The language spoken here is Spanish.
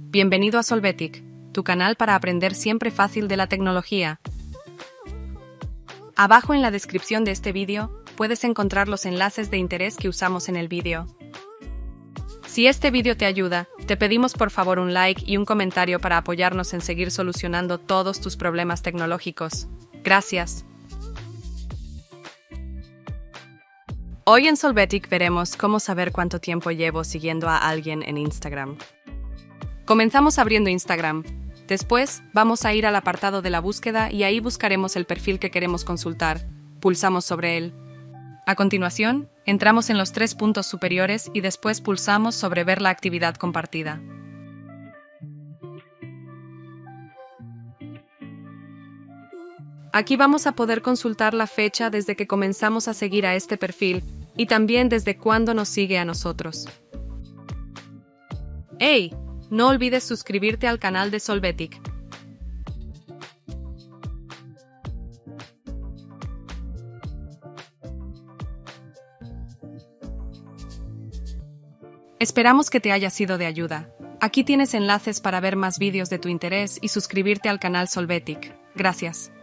Bienvenido a Solvetic, tu canal para aprender siempre fácil de la tecnología. Abajo en la descripción de este vídeo, puedes encontrar los enlaces de interés que usamos en el vídeo. Si este vídeo te ayuda, te pedimos por favor un like y un comentario para apoyarnos en seguir solucionando todos tus problemas tecnológicos. Gracias. Hoy en Solvetic veremos cómo saber cuánto tiempo llevo siguiendo a alguien en Instagram. Comenzamos abriendo Instagram. Después, vamos a ir al apartado de la búsqueda y ahí buscaremos el perfil que queremos consultar. Pulsamos sobre él. A continuación, entramos en los 3 puntos superiores y después pulsamos sobre ver la actividad compartida. Aquí vamos a poder consultar la fecha desde que comenzamos a seguir a este perfil y también desde cuándo nos sigue a nosotros. ¡Hey! No olvides suscribirte al canal de Solvetic. Esperamos que te haya sido de ayuda. Aquí tienes enlaces para ver más vídeos de tu interés y suscribirte al canal Solvetic. Gracias.